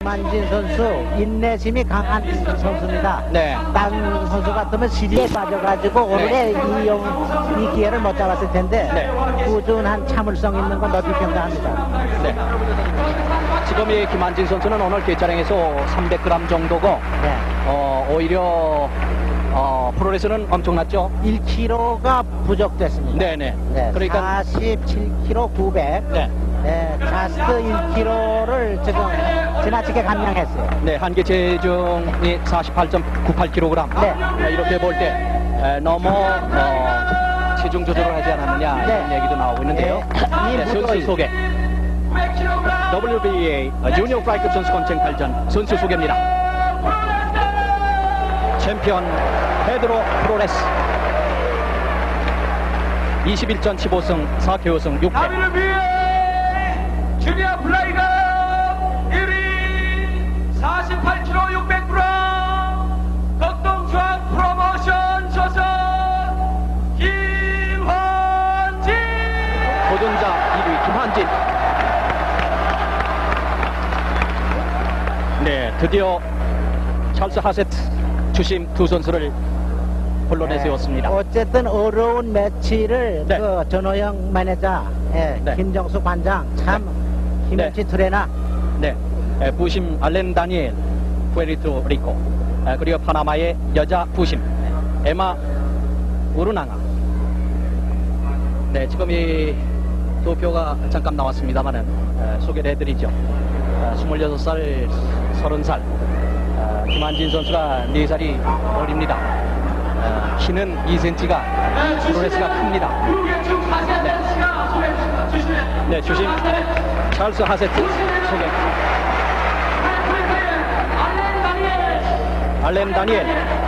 김한진 선수 인내심이 강한 선수입니다. 네. 다른 선수 같으면 시리에 빠져가지고 오늘의 이 기회를 못 잡았을 텐데 네. 꾸준한 참을성 있는 건 높이 평가합니다. 네. 지금 이 김한진 선수는 오늘 뒷자랑에서 300g 정도고 네. 오히려 프로레스는 엄청났죠. 1kg가 부족됐습니다. 네네. 네, 그러니까 47kg 900. 네. 네, 자스트 1kg를 지금 지나치게 감량했어요. 네, 한계 체중이 48.98kg. 네. 이렇게 볼 때 너무 체중 조절을 하지 않았느냐 이런 네. 얘기도 나오고 있는데요. 네. 네, 선수 소개. WBA 주니어 프라이급 선수 검증8전 선수 소개입니다. 챔피언 페드로 프로레스 21전 15승 4KO승 6패. WBA 주니어 플라이급 1위 48kg 600g 덕동주한 프로모션 조선 김한진. 도전자 1위 김한진. 네, 드디어 찰스 하세트 주심 두 선수를 본론에 세웠습니다. 어쨌든 어려운 매치를 네. 그 전호영 매니저, 예, 네. 김정수 관장, 참 김현치 네. 트레이너, 네, 부심 알렌 다니엘 푸에르토 리코, 그리고 파나마의 여자 부심 에마 우르나가. 네, 지금 이 도표가 잠깐 나왔습니다만은 소개를 해드리죠. 26살, 30살. 김한진 선수가 4살이 어립니다. 키는 2cm가 프로레스가 큽니다. 네, 주심 찰스 하세트 소개. 알렌 다니엘.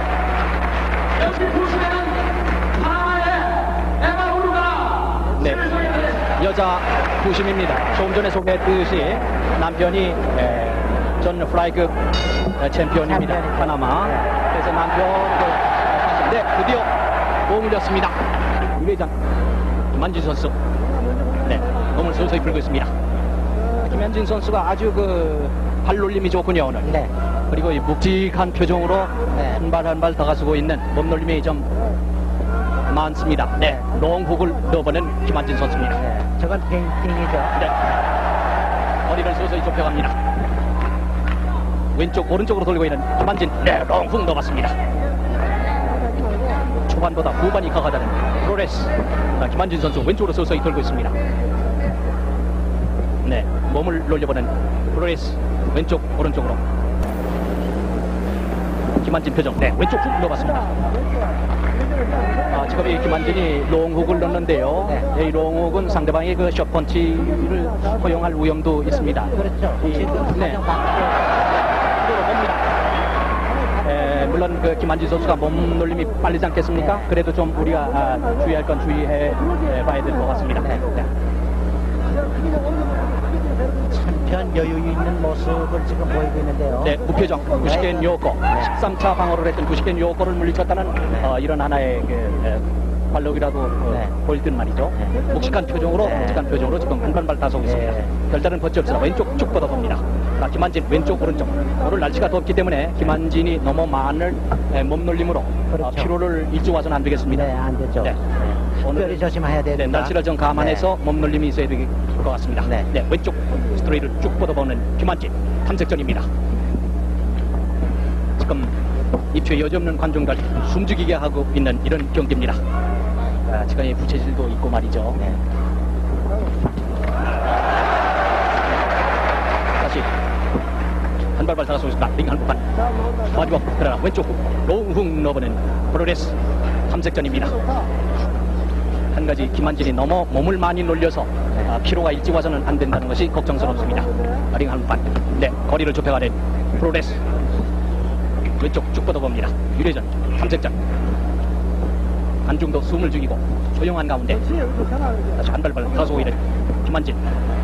네, 여자 부심입니다. 조금 전에 소개했듯이 남편이 전 플라이급 챔피언입니다. 파나마. 그래서 남편, 네, 드디어 몸을 렸습니다. 유회장 김한진 선수. 네, 몸을 서서히 풀고 있습니다. 김한진 선수가 아주 그 발놀림이 좋군요, 오늘. 네. 그리고 이 묵직한 표정으로 네. 한 발 한 발 다가서고 있는 몸놀림이 좀 많습니다. 네, 롱훅을 넣어보는 김한진 선수입니다. 네. 저건 페인팅이죠. 네. 머리를 서서히 좁혀갑니다. 왼쪽 오른쪽으로 돌리고 있는 김한진. 네, 롱훅 넣어봤습니다. 초반보다 후반이 강하다는 프로레스. 김한진 선수 왼쪽으로 서서히 돌고 있습니다. 네, 몸을 놀려보는 프로레스. 왼쪽 오른쪽으로 김한진 표정. 네, 왼쪽 훅 넣어봤습니다. 지금 이 김한진이 롱훅을 넣는데요. 네. 이 롱훅은 상대방의 그 숏펀치를 허용할 위험도 있습니다. 그렇죠. 네. 물론 그 김한진 선수가 몸놀림이 빠르지 않겠습니까? 네. 그래도 좀 우리가 주의할 건 주의해 봐야 될 것 같습니다. 네. 네. 한편 여유 있는 모습을 지금 보이고 있는데요. 네, 무표정 구시겐 요코. 네. 13차 방어를 했던 구시겐 요코를 물리쳤다는 이런 하나의 관록이라도 네. 보일 듯 말이죠. 네. 묵직한 표정으로 네. 묵직한 표정으로 지금 한 발 다서고 있습니다. 네. 별다른 버치 없으나 왼쪽 쭉 뻗어봅니다. 김한진 왼쪽 오른쪽. 오늘 날씨가 덥기 때문에 김한진이 너무 많은 몸놀림으로 그렇죠. 피로를 일찍 와서는 안 되겠습니다. 네, 안 되죠. 네. 특별히 조심해야 네, 됩니다. 날씨를 좀 감안해서 네. 몸놀림이 있어야 될 것 같습니다. 네. 왼쪽 스트레이트를 쭉 뻗어보는 김한진 탐색전입니다. 지금 입추에 여지없는 관중들 숨죽이게 하고 있는 이런 경기입니다. 지금 이 부채질도 있고 말이죠. 네. 다시 한 발발 다가서고 있습니다. 링 한국판 마지막 그러나 왼쪽 로우훅 넣어보는 프로레스 탐색전입니다. 한 가지 김한진이 너무 몸을 많이 놀려서 피로가 일찍 와서는 안 된다는 것이 걱정스럽습니다. 링 한국판. 네, 거리를 좁혀가는 프로레스. 왼쪽 쭉 뻗어봅니다. 유례전 탐색전. 관중도 숨을 죽이고 조용한 가운데 다시 한 발발 다가서고 있는 김한진.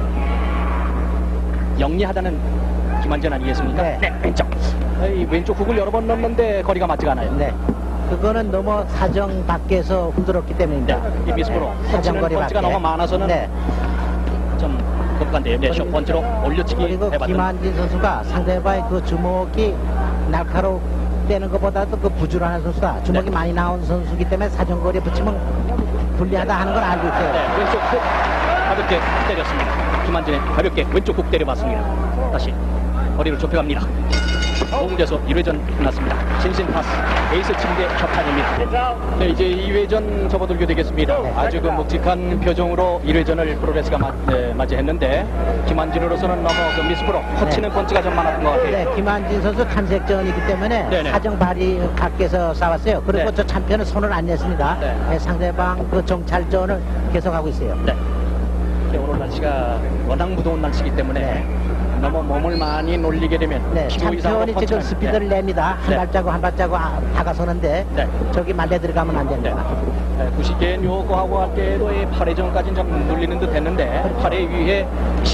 영리하다는 김한진 아니겠습니까? 네. 왼쪽. 왼쪽 훅을 여러 번 넣는데 거리가 맞지가 않아요. 네. 그거는 너무 사정 밖에서 흔들었기 때문입니다. 이 미스프로 사정거리 펀치가 너무 많아서는 네. 좀 가운데 네, 첫 번째로 올려치기 그리고 해봤던 김한진 선수가 상대방의 그 주먹이 날카롭다는 것보다도 그 부지런한 선수다. 주먹이 네. 많이 나온 선수이기 때문에 사정거리에 붙이면 불리하다 하는 걸 알고 있어요. 네, 왼쪽 훅 가볍게 때렸습니다. 김한진의 가볍게 왼쪽 훅 때려봤습니다. 다시 거리를 좁혀갑니다. 공대에서 1회전 끝났습니다. 신신 파스 에이스 침대 협찬입니다. 네, 이제 2회전 접어들게 되겠습니다. 아주 그 묵직한 표정으로 1회전을 프로레스가 맞이했는데 김한진으로서는 너무 그 미스프로 허치는 펀치가 좀 많았던 것 같아요. 네, 김한진 선수 탐색전이기 때문에 네네. 사정 발이 밖에서 싸웠어요. 그리고 네. 저 참편은 손을 안 냈습니다. 네. 네, 상대방 그 정찰전을 계속하고 있어요. 네. 오늘 날씨가 워낙 무더운 날씨이기 때문에 네. 너무 몸을 많이 놀리게 되면 네, 15 이상으로 참편이 지금 펀치는- 스피드를 냅니다. 한 네. 발자국 한 발자국 다가서는데 네. 저기 말려 들어가면 안 됩니다. 네. 90개 요거하고 할 때도 8회전까지 좀 눌리는 듯 했는데 8회 위에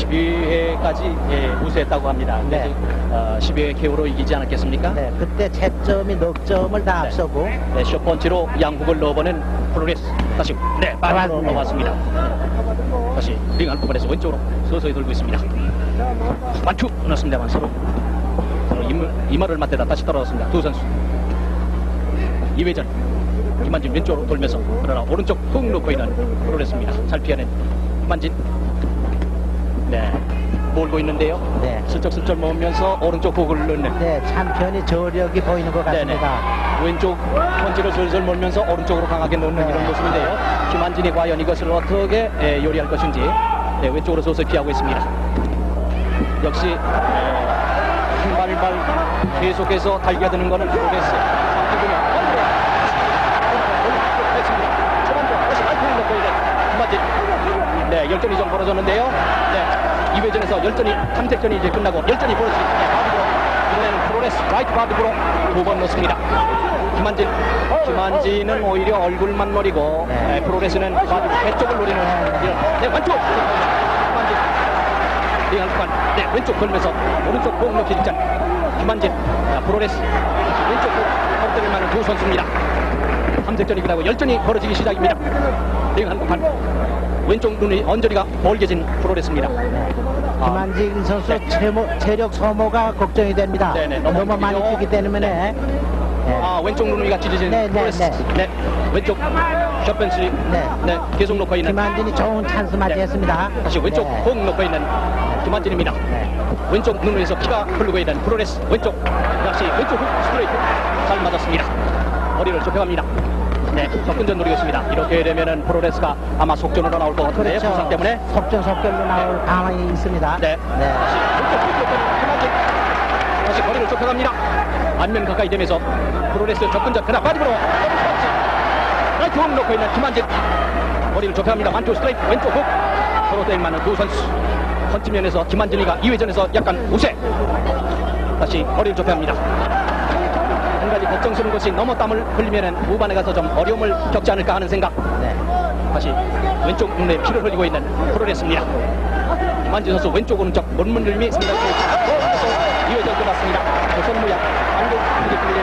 12회까지 우세했다고 합니다. 네. 그래서 12회 KO로 이기지 않았겠습니까? 네, 그때 채점이 넉점을 다 앞서고 네, 숏번치로 양국을 넣어보는 프로레스 다시 빠르로 네. 넣어봤습니다. 다시 링 한부분에서 왼쪽으로 서서히 돌고 있습니다. 완투 넣었습니다만 서로 이마를 맞대다 다시 떨어졌습니다. 두 선수 2회전 김한진 왼쪽으로 돌면서 그러나 오른쪽 훅 놓고 있는 프로레스입니다. 잘 피하는 김한진 네 몰고 있는데요. 네. 슬쩍슬쩍 모으면서 오른쪽 훅을 넣는 네, 참편이 저력이 보이는 것 같습니다. 왼쪽 펀치를 슬슬 몰면서 오른쪽으로 강하게 놓는 이런 모습인데요. 김한진이 과연 이것을 어떻게 요리할 것인지 왼쪽으로 서서히 피하고 있습니다. 역시 한 발발 계속해서 달겨드는 것은 프로레스. 김한진 네, 열전이 좀 벌어졌는데요. 네, 2회전에서 열전이 탐색전이 이제 끝나고 열전이 벌어졌습니다. 이번에는 프로레스 라이트 바디브로 2번 넣습니다. 김한진은 오히려 얼굴만 노리고 네. 프로레스는 바디 배쪽을 노리는 네, 완투! 김한진 리한판 네, 왼쪽 걸면서 오른쪽 공 넣기 직전 김한진 프로레스 왼쪽 공 엎드릴 만한 두 선수입니다. 탐색전이 끝나고 열전이 벌어지기 시작입니다. 리한판 왼쪽 눈이 언저리가 멀게진 프로레스입니다. 김한진 선수 체력 소모가 걱정이 됩니다. 네네, 너무 너무 많이 뛰죠. 뛰기 때문에 네. 왼쪽 눈이가 찢어진 네, 네, 프로레스. 네. 네, 왼쪽 샷벤치. 네. 계속 놓고 있는. 김한진이 좋은 찬스 맞이했습니다. 다시 왼쪽 네. 공 놓고 있는 김한진입니다. 네. 왼쪽 눈에서 피가 흐르고 있는 프로레스. 왼쪽 역시 왼쪽 훅 스트레이트 잘 맞았습니다. 머리를 좁혀갑니다. 네, 접근전 노리겠습니다. 이렇게 되면은 프로레스가 아마 속전으로 나올 것 같은데 그렇죠. 부상 때문에. 속전속결로 나올 가망이 있습니다. 네. 다시 왼쪽 훅 놓고 있는 김한진. 다시 거리를 좁혀갑니다. 안면 가까이 되면서 프로레스 접근전 그나 바디브로 라이트 훅 놓고 있는 김한진. 머리를 좁혀갑니다. 완투 스트레이트 왼쪽 훅 서로 대응 많은 두 선수. 펀치면에서 김한진이가 2회전에서 약간 우세. 다시 머리를 좁혀갑니다. 한 가지 걱정스러운 것이 너무 땀을 흘리면은 후반에 가서 좀 어려움을 겪지 않을까 하는 생각. 네. 다시 왼쪽 눈에 피를 흘리고 있는 프로레스입니다. 김한진 선수 왼쪽 오른쪽 문문들미 상당히 2회전 끝났습니다. 손무야 한국 필리핀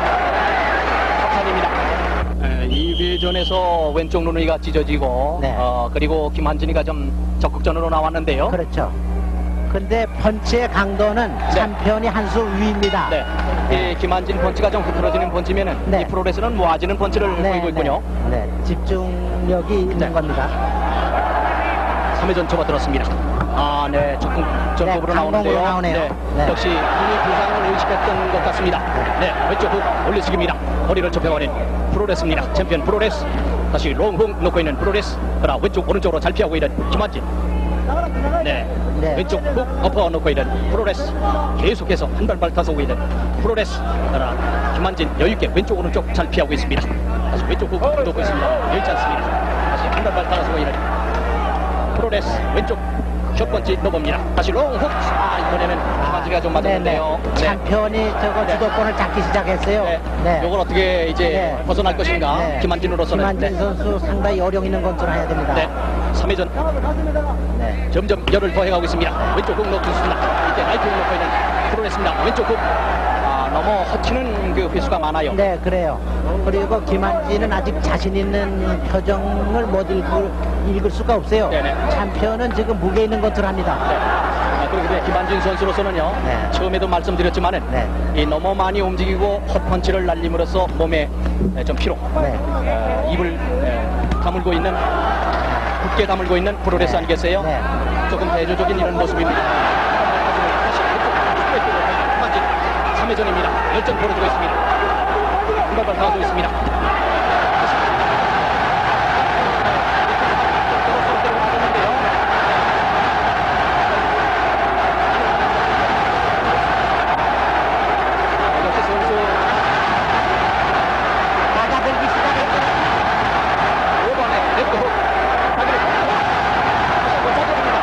합산입니다. 2회전에서 왼쪽 눈이가 찢어지고 네. 그리고 김한진이가 좀 적극전으로 나왔는데요. 그렇죠. 근데 펀치의 강도는 참편이 한 수 위입니다. 네. 이 김한진 펀치가 좀 흐트러지는 펀치면은 네. 이 프로레스는 모아지는 펀치를 보이고 있군요. 네. 집중력이 있는 네. 겁니다. 3회전 접어들었습니다. 네. 적극적으로 네, 나오는데요. 강공으로 나오네요. 네. 역시 눈이 부상을 의식했던 것 같습니다. 네. 왼쪽 훅 올려치기입니다. 허리를 좁혀버린 프로레스입니다. 챔피언 프로레스. 다시 롱훅 놓고 있는 프로레스. 그러나 왼쪽 오른쪽으로 잘 피하고 있는 김한진. 네. 네. 왼쪽 훅 엎어 놓고 있는 프로레스. 계속해서 한 발발 타서고 있는 프로레스. 그러나 김한진 여유있게 왼쪽 오른쪽 잘 피하고 있습니다. 다시 왼쪽 훅 놓고 있습니다. 여유있지 않습니다. 다시 한 발발 타서고 있는 프로레스. 왼쪽 첫 번째 넣어봅니다. 다시 롱훅. 이번에는 김한진이가 좀 맞았는데요. 네네. 참편이 저거 주도권을 잡기 시작했어요. 네. 요걸 어떻게 이제 네. 벗어날 것인가? 네. 김한진으로서는. 김한진 선수 상당히 요령 있는 건줄 해야 됩니다. 네. 3회전 네. 점점 열을 더해가고 있습니다. 왼쪽 훅 넣고 있습니다. 이제 라이트 훅 넣고 있는 프로레스입니다. 왼쪽 훅. 너무 허치는 그 횟수가 많아요. 네, 그래요. 그리고 김한진은 아직 자신 있는 표정을 못 읽을 수가 없어요. 네네. 참편은 지금 무게 있는 것들 합니다. 그런데 김한진 선수로서는요. 네. 처음에도 말씀드렸지만은 네. 이 너무 많이 움직이고 헛펀치를 날림으로써 몸에 좀 피로, 네. 입을 다물고 있는 굳게 다물고 있는 프로레스 네. 아니겠어요? 네. 조금 대조적인 이런 모습입니다. 김한진 3회전입니다. 열전 벌어지고 있습니다. 한 발발 나가고 있습니다. 나가들기 시작했어요. 5번에 레프트 훅 다리를 다시 한번 짜줍니다.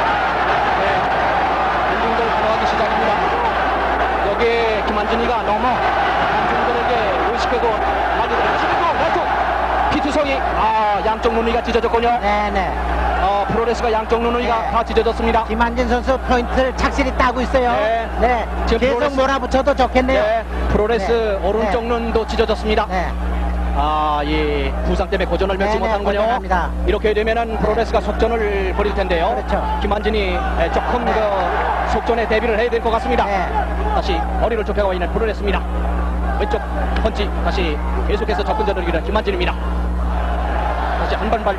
안중들 들어가기 시작입니다. 여기에 김한진이가 너무 안중들에게 의식하고 많이 들어가시고 왼쪽 피투성이 양쪽 눈이가 찢어졌군요. 네네. 프로레스가 양쪽 눈이가 네. 다 찢어졌습니다. 김한진 선수 포인트를 착실히 따고 있어요. 네. 네. 지금 계속 프로레스- 몰아붙여도 좋겠네요. 네, 프로레스 네. 오른쪽 네. 눈도 찢어졌습니다. 네. 이 부상 때문에 고전을 맺지 네네, 못하는군요. 고전합니다. 이렇게 되면은 프로레스가 속전을 벌일 텐데요. 그렇죠. 김한진이 조금 네. 그 속전에 대비를 해야 될 것 같습니다. 네. 다시 머리를 좁혀가고 있는 프로레스입니다. 왼쪽 펀치 다시 계속해서 접근전을 이루는 김한진입니다. 다시 한 발발.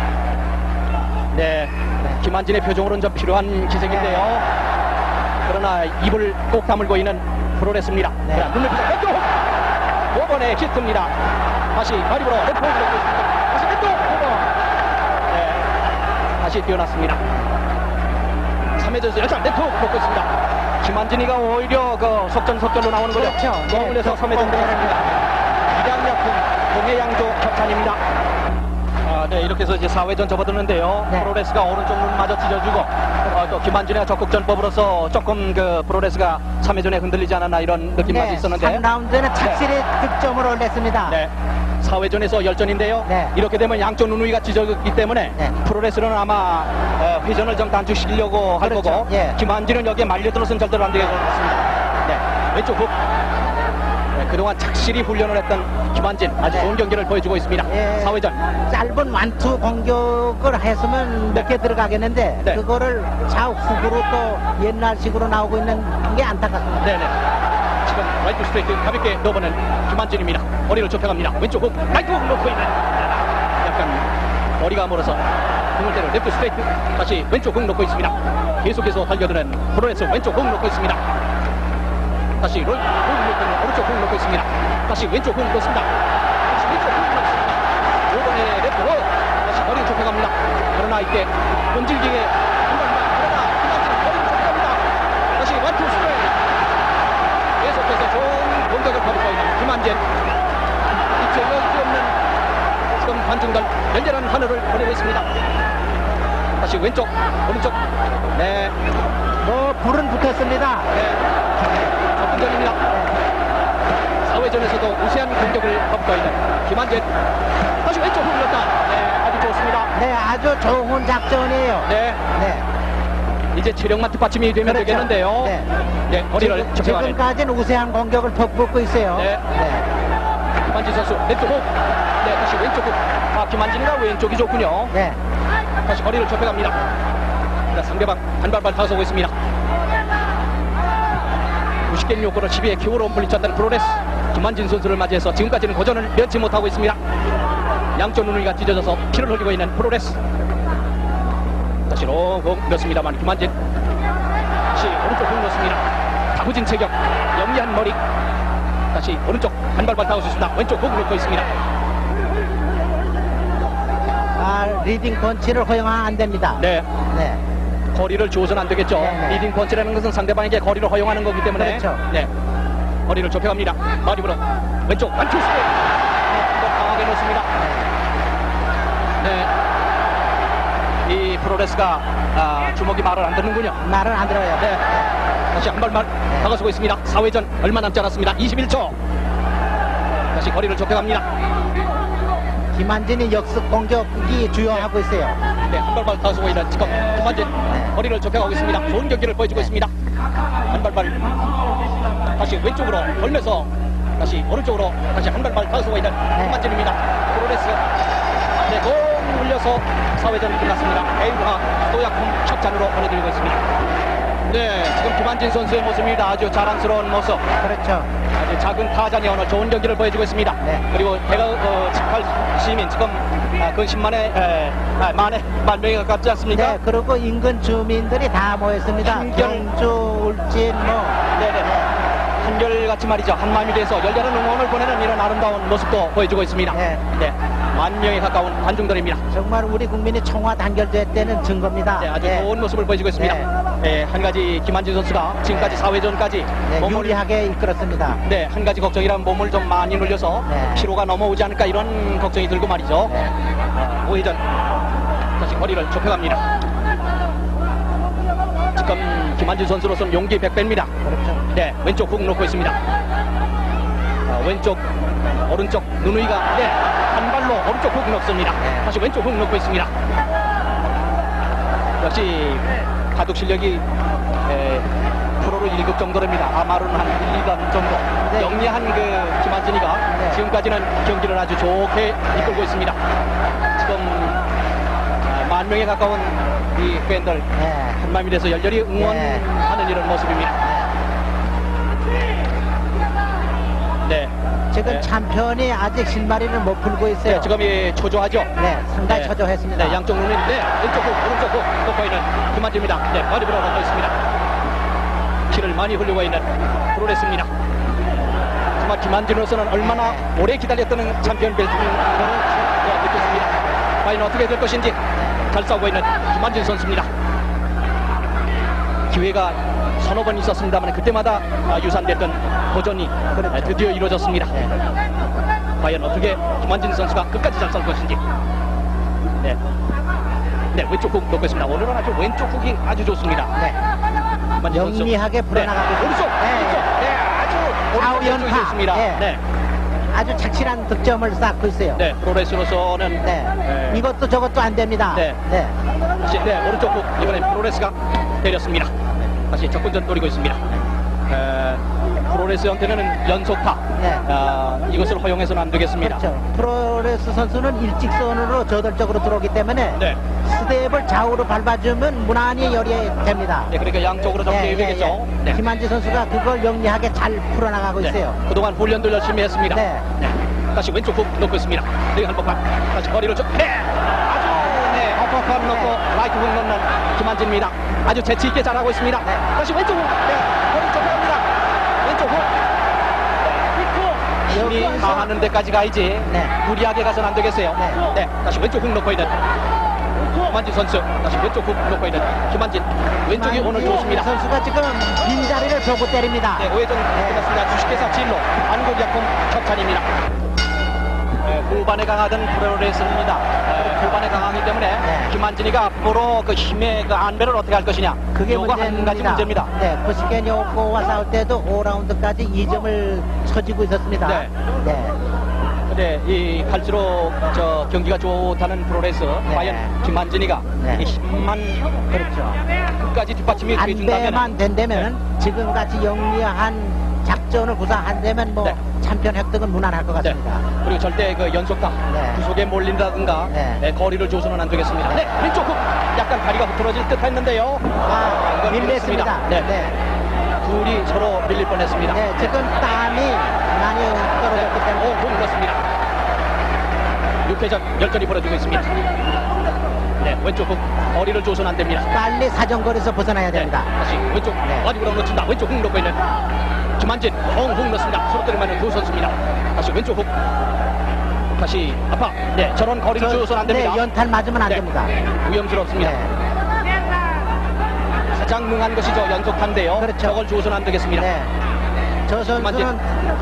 네, 김한진의 표정으로는 좀 필요한 기색인데요. 그러나 입을 꼭 다물고 있는 프로레스입니다. 네. 자, 눈을 비춰 왼쪽 5번의 히트입니다. 다시 마리브로 왼쪽 놓고 있습니다. 다시 왼쪽 5번. 네, 다시 뛰어났습니다. 3회전에서 열차 왼쪽 놓고 있습니다. 김한진이가 오히려 그 속전로 나오는 거죠. 그렇죠. 공을 내서 3회전 들어갑니다. 기량약품 동해양조 협찬입니다. 네, 이렇게 해서 이제 4회전 접어드는데요. 네. 프로레스가 오른쪽 눈마저 찢어주고, 또 김한진의 적극전법으로서 조금 그 프로레스가 3회전에 흔들리지 않았나 이런 느낌까지 네. 있었는데. 3라운드는 착실히 득점을 올렸습니다. 네. 4회전에서 열전인데요. 네. 이렇게 되면 양쪽 누누이가 찢어졌기 때문에 네. 프로레스는 아마 회전을 좀 단축시키려고 할 그렇죠. 거고, 예. 김한진은 여기에 말려들어서는 절대로 안 되겠습니다. 네. 왼쪽 훅. 네, 그동안 착실히 훈련을 했던 김한진 아주 네. 좋은 경기를 보여주고 있습니다. 예. 4회전. 짧은 완투 공격을 했으면 네. 몇 개 들어가겠는데 네. 그거를 좌우측으로 또 옛날식으로 나오고 있는 게 안타깝습니다. 네네. 지금 라이트 스트레이트 가볍게 넣어보는 김한진입니다. 머리를 좁혀갑니다. 왼쪽 훅, 라이트 훅 놓고 있는. 약간 머리가 멀어서 공을 때려 레프트 스트레이트. 다시 왼쪽 훅 놓고 있습니다. 계속해서 달려드는 프로레스 왼쪽 훅 놓고 있습니다. 다시 훅 놓고 있는 오른쪽 훅 놓고 있습니다. 다시 왼쪽 훅 놓습니다. 다시 왼쪽 훅 놓습니다. 5번의 레프트 훅. 다시 머리를 좁혀갑니다. 그러나 이때 끈질기게 한 발만 그러나 김한진 머리를 좁혀갑니다. 다시 원투 스트레이트. 계속해서 좋은 공격을 펼치고 있는 김한진. 입체 여기 없는 지금 관중들 열렬한 환호를 보내고 있습니다. 다시 왼쪽, 오른쪽. 네, 뭐 불은 붙었습니다. 접근전입니다. 4회전에서도 우세한 공격을 펼치고 있는 김한진. 다시 왼쪽 흘렀다. 네, 아주 좋습니다. 네, 아주 좋은 작전이에요. 네, 네. 이제 체력만 뒷받침이 되면 그렇죠. 되겠는데요. 네. 네, 머리를 접혀가는 지금까지는 우세한 공격을 퍼붓고 있어요. 네. 김한진 선수 왼쪽 훅. 네, 다시 왼쪽 훅. 김한진이가 왼쪽이 좋군요. 네. 다시 머리를 좁혀갑니다. 자, 상대방 한 발발 다가서고 있습니다. 90개인 요구를 12에 기호로 물리쳤다는 프로레스 김한진 선수를 맞이해서 지금까지는 고전을 면치 못하고 있습니다. 양쪽 눈이가 찢어져서 피를 흘리고 있는 프로레스. 다시 롱공 넣습니다만 김한진 다시 오른쪽 공 넣습니다. 다부진 체격, 영리한 머리. 다시 오른쪽 한 발발 다가섰습니다. 왼쪽 공 넣고 있습니다. 리딩 펀치를 허용하면 안 됩니다. 네. 네. 거리를 주어서는 안 되겠죠. 네. 리딩 펀치라는 것은 상대방에게 거리를 허용하는 거기 때문에. 그렇죠. 네. 거리를 좁혀갑니다. 마디브로 왼쪽 완투 스텝. 한번 강하게 놓습니다. 네. 이 프로레스가 주먹이 말을 안 듣는군요. 말은 안 들어요. 네. 다시 한 발만 다가서고 있습니다. 4회전 얼마 남지 않았습니다. 21초. 다시 거리를 좁혀갑니다. 김한진이 역습 공격이 주요하고 있어요. 네, 한 발발 다가서고 있는 지금 김한진 거리를 좁혀가고 있습니다. 좋은 경기를 보여주고 있습니다. 한 발발 다시 왼쪽으로 돌면서 다시 오른쪽으로 다시 한 발발 다가서고 있는 김한진입니다. 프로레스 네, 공 울려서 4회전 끝났습니다. 에이브하 또약품 협찬으로 보내드리고 있습니다. 네, 지금 김한진 선수의 모습입니다. 아주 자랑스러운 모습. 그렇죠. 아주 작은 타잔이 오늘 좋은 경기를 보여주고 있습니다. 네. 그리고 대가 18 시민 지금 그 10만에 만명이 가깝지 않습니까? 네, 그리고 인근 주민들이 다 모였습니다. 한결- 경주, 울진, 뭐. 네네. 한결같이 말이죠. 한마음이 돼서 열렬한 응원을 보내는 이런 아름다운 모습도 보여주고 있습니다. 네. 만 명에 가까운 관중들입니다. 정말 우리 국민이 청와 단결됐다는 증거입니다. 네, 아주 좋은 모습을 보여주고 있습니다. 네, 한 가지 김한진 선수가 지금까지 4회전까지 네, 유리하게 이끌었습니다. 네, 한 가지 걱정이란 몸을 좀 많이 눌려서 네. 피로가 넘어오지 않을까 이런 걱정이 들고 말이죠. 네. 5회전 다시 거리를 좁혀갑니다. 지금 김한진 선수로서는 용기 100배입니다. 그렇죠. 네, 왼쪽 훅 놓고 있습니다. 왼쪽, 오른쪽 누누이가 한 발로 오른쪽 훅 놓습니다. 네. 다시 왼쪽 훅 놓고 있습니다. 역시 바둑 실력이 프로로 1급 정도랍니다. 아마로는 한 1, 2단 정도. 네. 영리한 그 김한진이가 네. 지금까지는 경기를 아주 좋게 이끌고 있습니다. 지금 만 명에 가까운 이 팬들 네. 한마음이 돼서 열렬히 응원하는 이런 모습입니다. 네. 지금 네. 참편이 아직 실마리를 못 풀고 있어요. 네, 지금이 초조하죠? 네, 상당히 초조했습니다. 네, 양쪽 눈이 왼쪽 훅, 오른쪽 훅 놓고 있는 김한진입니다. 네, 머리 불어 놓고 있습니다. 피를 많이 흘리고 있는 프로레스입니다. 정말 김한진으로서는 얼마나 오래 기다렸던 챔피언 벨트를 느꼈습니다. 과연 어떻게 될 것인지 잘 싸우고 있는 김한진 선수입니다. 기회가 서너 번 있었습니다만 그때마다 유산됐던 도전이 드디어 이루어졌습니다. 과연 어떻게 김한진 선수가 끝까지 잘 싸울 것인지. 네, 왼쪽 훅 놓고 있습니다. 오늘은 아주 왼쪽 훅이 아주 좋습니다. 네. 김한진 선수. 영리하게 풀어나가고 있습니다. 오른쪽, 아주 좌우 오른쪽 연타. 좋습니다. 네. 네, 아주 착실한 득점을 쌓고 있어요. 네, 프로레스로서는 네. 이것도 저것도 안 됩니다. 네. 다시 오른쪽 훅 이번엔 프로레스가 때렸습니다. 다시 접근전 노리고 있습니다. 프로레스한테는 연속타. 네. 이것을 허용해서는 안 되겠습니다. 그렇죠. 프로레스 선수는 일직선으로 저돌적으로 들어오기 때문에 네. 스텝을 좌우로 밟아주면 무난히 열이됩니다. 네, 그러니까 양쪽으로 좀 되어야 되겠죠. 네. 김한지 선수가 그걸 영리하게 잘 풀어나가고 네. 있어요. 그동안 훈련도 열심히 했습니다. 네. 다시 왼쪽 훅 놓고 있습니다. 네, 한번만 다시 거리를 좀. 아주 어퍼컷 놓고 라이트 훅 넣는 김한진입니다. 아주 재치 있게 잘하고 있습니다. 네. 다시 왼쪽 훅. 거리 좁혀갑니다. 왼쪽 훅. 힘이 강하는 데까지 가야지. 네. 무리하게 가서는 안 되겠어요. 네. 다시 왼쪽 훅 놓고 있는 김한진 선수. 다시 왼쪽 훅 놓고 있는 김한진. 왼쪽이 오늘 좋습니다. 선수가 지금 빈자리를 보고 때립니다. 네, 5회전 끝났습니다. 주식회사 진로 한국약품 협찬입니다. 후반에 강하던 프로레슬입니다. 후반에 강하기 때문에 네. 김한진이가 앞으로 그 힘의 그 안배를 어떻게 할 것이냐. 그게 요거 한 가지 문제입니다. 네, 코시겐 요코와 싸울 때도 5라운드까지 2점을 쳐지고 있었습니다. 네. 네. 근데 이 갈수록 저 경기가 좋다는 프로레스 네. 과연 김한진이가 네. 이 힘만 그렇죠. 끝까지 뒷받침이 돼준다면 안배만 된다면 지금같이 영리한 작전을 구사한다면 뭐 네. 참편 획득은 무난할 것 같습니다. 그리고 절대 그 연속타 네. 구속에 몰린다든가 네. 거리를 줘서는 안 되겠습니다. 네, 왼쪽 훅 약간 다리가 흐트러질 듯 했는데요. 이건 밀렸습니다. 그렇습니다. 네. 둘이 서로 밀릴 뻔했습니다. 네, 지금 땀이 많이 떨어졌기 때문에 훅 눌렀습니다. 6회전 열전이 벌어지고 있습니다. 네, 왼쪽 훅 거리를 줘서는 안 됩니다. 빨리 사정거리에서 벗어나야 됩니다. 다시 왼쪽 네. 어디로 놓친다. 왼쪽 훅 놓고 있는 김한진 훅 넣습니다. 서로 때리면 두 선수입니다. 다시 왼쪽 훅. 다시 아파. 네, 저런 거리를 줘서는 안 됩니다. 네, 연탄 맞으면 안 네, 됩니다. 위험스럽습니다. 네. 가장 능한 것이죠. 연속탄인데요. 그렇죠. 저걸 줘서는 안 되겠습니다. 네. 저 선수는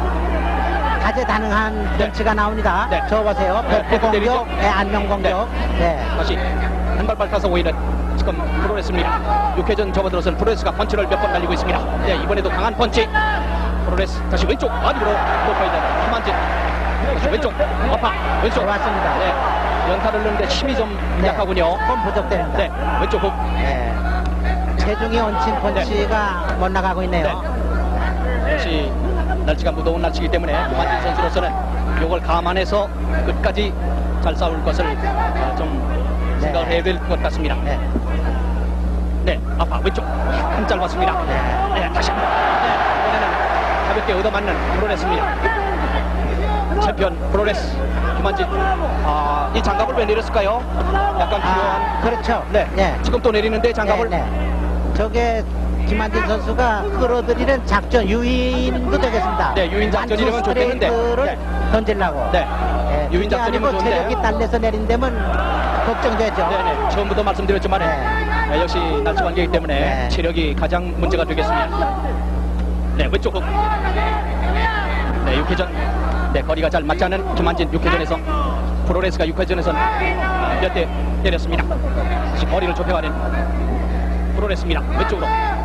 다재다능한 벤치가 나옵니다. 네. 저 보세요. 네, 백구 때리죠? 공격, 네, 안면 공격. 네. 다시 한 발 밟아서 오이는 지금 프로레스입니다. 6회전 접어들어서는 프로레스가 펀치를 몇 번 날리고 있습니다. 네, 이번에도 강한 펀치. 프로레스 다시 왼쪽 어디로 놓고 있는 김한진. 다시 왼쪽 아파 왼쪽. 좋았습니다. 네, 연타를 넣는데 힘이 좀 네. 약하군요. 조금 부족됩니다. 네, 왼쪽 훅. 네. 체중이 얹힌 펀치가 못 나가고 있네요. 역시 날씨가 무더운 날씨이기 때문에 김한진 선수로서는 이걸 감안해서 끝까지 잘 싸울 것을 좀 생각을 네. 해야 될 것 같습니다. 네. 네, 아파 왼쪽 한 짧았습니다. 네, 다시 한번. 네, 이번에는 가볍게 얻어맞는 프로레스입니다. 챔피언 프로레스 김한진. 이 장갑을 왜 내렸을까요? 약간 필요한. 그렇죠. 네, 네. 지금 또 내리는데 장갑을. 네, 네. 저게 김한진 선수가 끌어들이는 작전 유인도 되겠습니다. 네, 유인 작전이라면 완투 좋겠는데. 스트레이트를 네. 던지려고. 네, 예, 유인 그게 작전이면 아니고 좋은데. 체력이 딸려서 내린다면 걱정되죠. 네네, 처음부터 말씀드렸지만 역시 날씨 관계이기 때문에 네. 체력이 가장 문제가 되겠습니다. 네, 왼쪽 훅. 네, 6회전. 네, 거리가 잘 맞지 않은 김한진 6회전에서 프로레스가 6회전에서 몇 대 때렸습니다. 다시 머리를 좁혀가는 프로레스입니다. 왼쪽으로.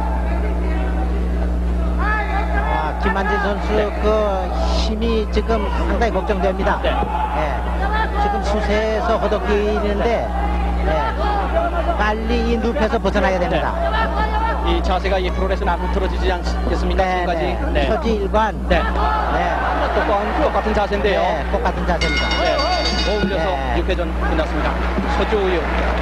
김한진 선수 네. 그 힘이 지금 상당히 걱정됩니다. 네. 예, 지금 수세에서 허덕이는데 예, 빨리 이 눕혀서 벗어나야 됩니다. 이 자세가 이 프로레스는 안 흐트러지지 않겠습니까? 네, 지금까지. 네. 처지일관. 네. 네. 똑같은 자세인데요. 네, 똑같은 자세입니다. 네. 어울려서 네. 6회전 끝났습니다. 서주우유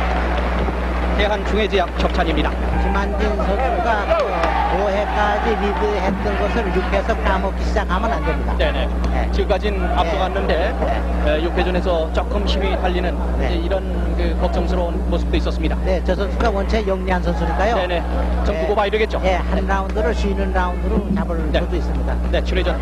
대한중해제약 협찬입니다. 김한진 선수가 5회까지 리드했던 것을 6회에서 까먹기 시작하면 안 됩니다. 네네. 네. 지금까지는 앞서갔는데 네. 6회전에서 조금 힘이 달리는 네. 이제 이런 그 걱정스러운 모습도 있었습니다. 네, 저 선수가 원체 영리한 선수니까요. 네네. 좀 두고 봐야 되겠죠. 예, 한 라운드를 쉬는 라운드로 잡을 네. 수도 있습니다. 네, 7회전.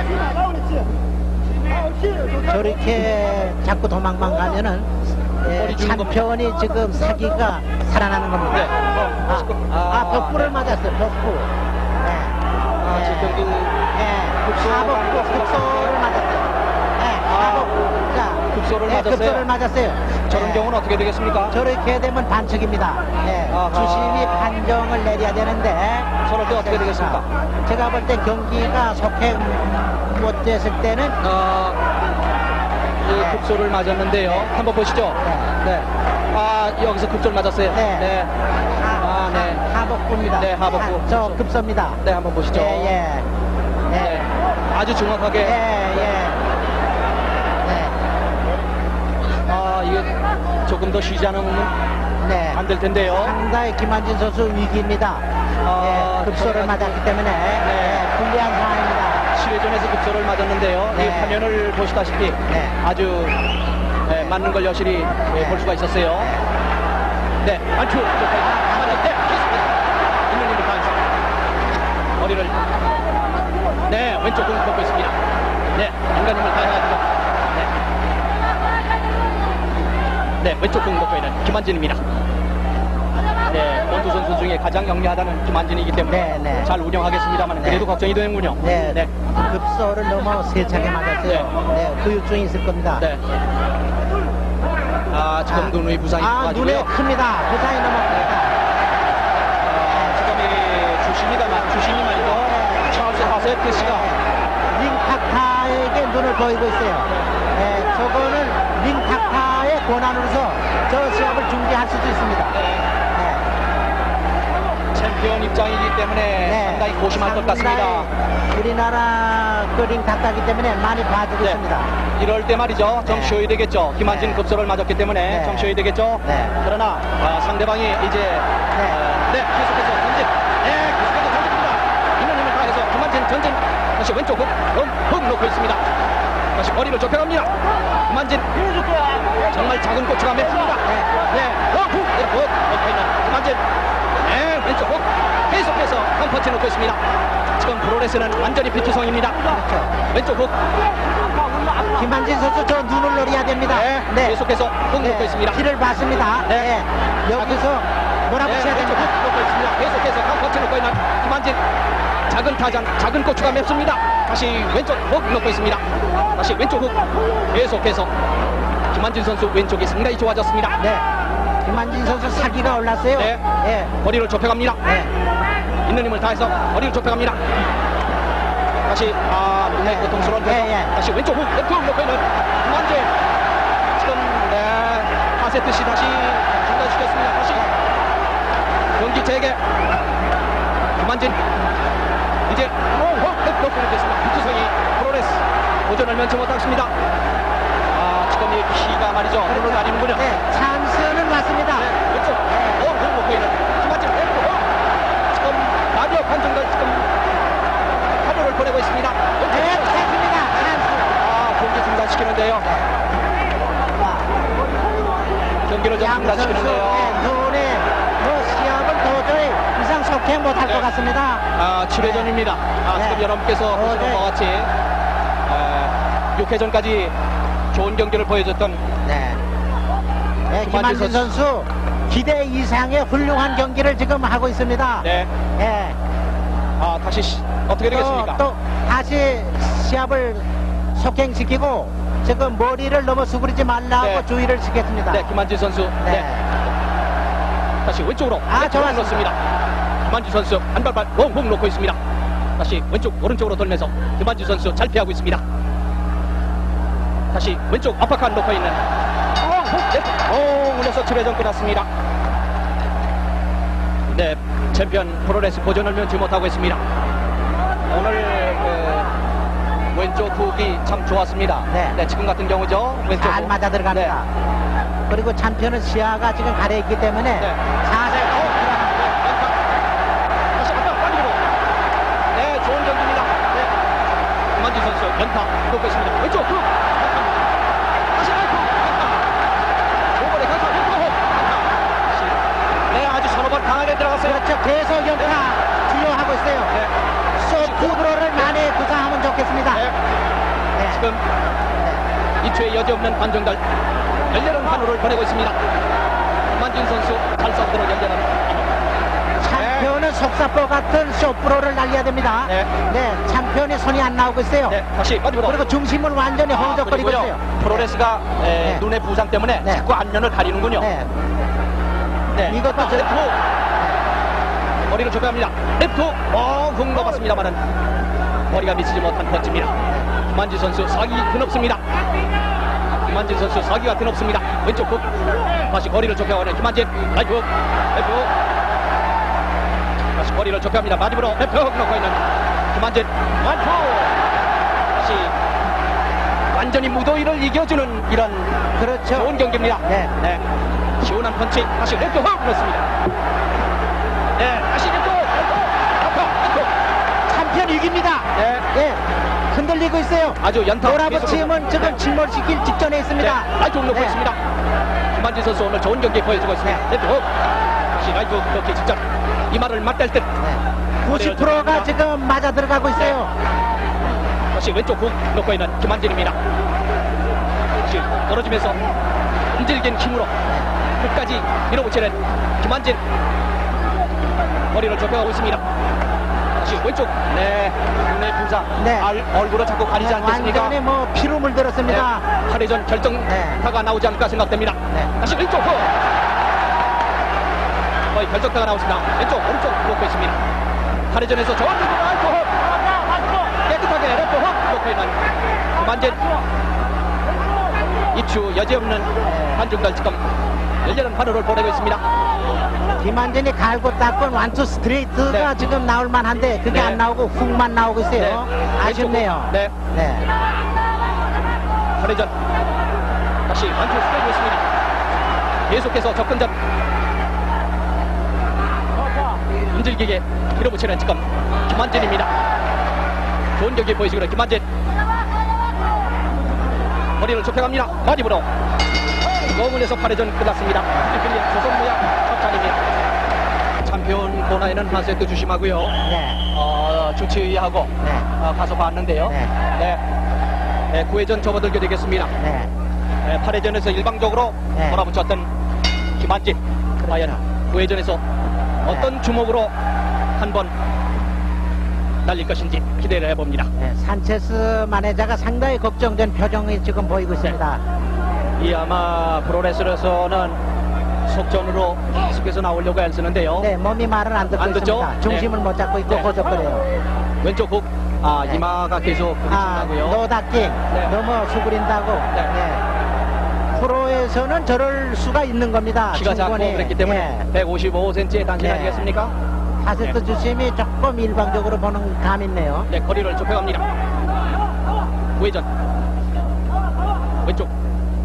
저렇게 자꾸 도망만 가면은 머리 주는 참편이 지금 사기가 살아나는 겁니다. 네. 벽부를 맞았어요. 벽부. 네. 지금 하복부 급소를 맞았어요. 하복부. 자, 급소를 맞았어요? 급소를 맞았어요. 저런 네. 경우는 어떻게 되겠습니까? 저렇게 되면 반칙입니다. 네. 아하. 주심이 판정을 내려야 되는데 저럴 때 어떻게 되겠습니까? 제가 볼 때 경기가 속해 못 됐을 때는 이 급소를 맞았는데요. 한번 보시죠. 네. 네. 여기서 급소를 맞았어요. 네. 네. 네. 하복부입니다. 네, 하복부. 저 급소입니다. 네, 한번 보시죠. 예, 예. 네. 아주 정확하게. 예, 예. 네. 이게 조금 더 쉬지 않으면 네. 안 될 텐데요. 상당히 김한진 선수 위기입니다. 예, 급소를 정말 맞았기 때문에 예, 불리한 상황입니다. 7회전에서 급소를 맞았는데요. 네. 이 화면을 보시다시피 네. 아주 맞는 걸 여실히 볼 수가 있었어요. 네, 안투. 맞았대. 있는 힘을 다해서 머리를. 네, 왼쪽은 걷고 있습니다. 네, 인간 힘을 다해가지고. 네, 왼쪽 공 걷고 있는 김한진입니다. 네, 원투 선수 중에 가장 영리하다는 김한진이기 때문에 네, 네. 잘 운영하겠습니다만 네. 그래도 걱정이 되는군요. 네, 네. 급소를 넘어 세차게 맞았어요. 네, 후유증이 있을 겁니다. 네. 지금 눈 위 부상이 눈에 가지고요. 큽니다. 부상이 너무 큽니다. 지금 이 주심이 말이죠. 찰스 하세트 씨가 링타카에게 눈을 보이고 있어요. 네, 저거는 링타카의 권한으로서 저 시합을 중지할 수도 있습니다. 네. 챔피언 입장이기 때문에 상당히 고심할 것 같습니다. 상당히 우리나라 그 링타카이기 때문에 많이 봐주고 있습니다. 이럴 때 말이죠. 좀 네. 쉬어야 되겠죠. 김한진 네. 급소를 맞았기 때문에 네. 좀 쉬어야 되겠죠. 네. 그러나 상대방이 이제 계속해서 전진. 네, 계속해서 전진입니다. 있는 힘을 다해서 김한진 전진. 다시 왼쪽 훅 놓고 있습니다. 다시 거리를 좁혀갑니다. 김한진 정말 작은 고추가 맵습니다. 훅 놓고 있는 김한진. 네, 왼쪽 훅 계속해서 컴퍼치 놓고 있습니다. 지금 프로레스는 완전히 피투성입니다. 그렇죠. 왼쪽 훅. 김한진 선수 저 눈을 노려야 됩니다. 네, 계속해서 훅 놓고 있습니다. 길을 봤습니다. 네. 여기서 몰아붙여야 왼쪽 됩니다. 훅 놓고 있습니다. 계속해서 컴퍼치 놓고 있는 김한진. 작은 타장, 작은 고추가 맵습니다. 다시 왼쪽 훅 놓고 있습니다. 다시 왼쪽 훅. 계속해서 김한진 선수 왼쪽이 상당히 좋아졌습니다. 네. 김한진 선수 사기가 올랐어요. 네. 예. 거리를 좁혀갑니다. 네. 있는 힘을 다해서 거리를 좁혀갑니다. 다시 눈에 고통스러운 다시 왼쪽 훅 놓고 있는 김한진. 지금 하세트시 다시 중단시켰습니다. 다시 경기 재개. 김한진 이제 놓고 있겠습니다. 비투성이 프로레스 도전을 면치 못했습니다. 지금 이 피가 말이죠. 눈을 가리는군요. 네. 찬스는 왔습니다. 왼쪽 놓고 있는 김한진. 보내고 있습니다. 네, 찬스입니다. 찬스. 경기 중단시키는데요. 경기를 좀 양 선수 중단시키는데요. 눈에 시합은 도저히 이상 속해 못할 것 같습니다. 7회전입니다. 네. 지금 여러분께서 보시는 것과 같이 6회전까지 좋은 경기를 보여줬던 네. 네, 김한진 선수 기대 이상의 훌륭한 경기를 지금 하고 있습니다. 네. 네. 다시 어떻게 되겠습니까? 또 다시 시합을 속행시키고 지금 머리를 너무 수그리지 말라고 네. 주의를 시켰습니다. 네, 김한진 선수. 네. 네. 다시 왼쪽으로 좋았습니다. 넣습니다. 김한진 선수 한 발발 롱훅 놓고 있습니다. 다시 왼쪽 오른쪽으로 돌면서 김한진 선수 잘 피하고 있습니다. 다시 왼쪽 아파칸 놓고 있는 롱훅 올려서 7회전 끝났습니다. 네, 챔피언 프로레스 고전을 면치 못하고 있습니다. 오늘 왼쪽 훅이 참 좋았습니다. 네. 지금 같은 경우죠. 왼쪽 잘 훅. 맞아 들어갑니다. 네. 그리고 챔피언은 시야가 지금 가려있기 때문에 네. 자세 다시 한번 빨리로. 네, 좋은 경기입니다. 네. 김한진 선수 연타 놓고 있습니다. 왼쪽 훅. 다시 라이트. 오번에 강타 왼쪽 훅. 다시. 네, 아주 서너 번 강하게 들어갔어요. 그렇죠. 계속 연타 주요하고 있어요. 네. 소프트로를 많이 구사하면 좋겠습니다. 네. 네. 지금 2초의 여지없는 관중들 열렬한 환호를 보내고 있습니다. 김한진 선수 잘 싸우도록 열렬한 환호. 챔피언은 속사포 같은 쇼프로를 날려야 됩니다. 네. 챔피언이 손이 안 나오고 있어요. 네, 다시 빠지보도록. 그리고 중심을 완전히 허우적거리고 그리고요, 있어요. 프로레스가 네. 눈의 부상 때문에 네. 자꾸 안면을 가리는군요. 네. 네. 이것도 저- 레프트 머리를 좁혀합니다. 레프트 훅 넘었습니다만은 머리가 미치지 못한 펀치입니다. 김한진 선수 사기 드높습니다. 김한진 선수 사기가 드높습니다. 왼쪽 훅 다시 거리를 좁혀가는 김한진 라이트 훅 레프트 훅 다시 거리를 좁혀합니다. 마디브로 레프트 훅 넣고 있는 김한진 완투 다시 완전히 무더위를 이겨주는 이런 그렇죠. 좋은 경기입니다. 네. 시원한 펀치 다시 레프트 훅 넣습니다. 네, 다시 레프트 챔피언 이깁니다. 네. 예. 흔들리고 있어요. 아주 연타 몰아붙임은 지금 네. 침몰시킬 직전에 있습니다. 네, 라이트 훅 넣고 네. 있습니다. 김한진 선수 오늘 좋은 경기 보여주고 있습니다. 네. 레프트 훅 다시 라이트 훅 넣기 직전 이마를 맞댈 듯 네. 90%가 지금 맞아 들어가고 있어요. 다시 왼쪽 훅 넣고 있는 김한진입니다. 다시 떨어지면서 흔들긴 힘으로 끝까지 밀어붙이는 김한진 머리를 좁혀가고 있습니다. 다시 왼쪽 눈의 부상 네. 얼굴을 자꾸 가리지 않겠습니까? 완전히 뭐 피로 물들었습니다. 8회전 결정타가 나오지 않을까 생각됩니다. 네. 다시 왼쪽 훅 거의 결정타가 나오습니다. 왼쪽 오른쪽 놓고 있습니다. 8회전에서 정확히 라이트 훅 깨끗하게 레프트 훅 놓고 있는 김한진 이추 여지없는 한중들 지금 열렬한 환호를 보내고 있습니다. 김한진이 갈고 닦은 완투 스트레이트가 네. 지금 나올 만한데 그게 네. 안 나오고 훅만 나오고 있어요. 아쉽네요. 네. 네. 8회전 다시 완투 수비고 있습니다. 계속해서 접근전 흔들기게 밀어붙이는 지금 김한진입니다. 좋은 경기 보여주기로 김한진 머리를 좁혀갑니다. 마디브로 노문에서 8회전 끝났습니다. 필리핀 조선 모양 협찬입니다. 챔피언 코너에는 한 세트 주심하고요. 네. 주치의하고 네. 가서 봤는데요. 네. 9회전 접어들게 되겠습니다. 네. 8회전에서 일방적으로 네. 몰아붙였던 김한진. 과연 9회전에서 어떤 주먹으로 한번 날릴 것인지 기대를 해봅니다. 네. 산체스 마네자가 상당히 걱정된 표정이 지금 보이고 있습니다. 이 아마 프로레슬에서는 속전으로 계속해서 나오려고 애쓰는데요. 네. 몸이 말을 안 듣고 안 듣죠? 있습니다. 중심을 못 잡고 있고 네. 호적거려요. 왼쪽 훅, 네. 이마가 계속 부딪힌다고요. 노닥깅 너무 수그린다고. 네. 네. 프로에서는 저럴 수가 있는 겁니다. 키가 작고 충분히. 그랬기 때문에 네. 155cm의 단신 네. 아니겠습니까? 하세트 네. 주심이 조금 일방적으로 보는 감이 있네요. 네, 거리를 좁혀갑니다. 우회전. 왼쪽.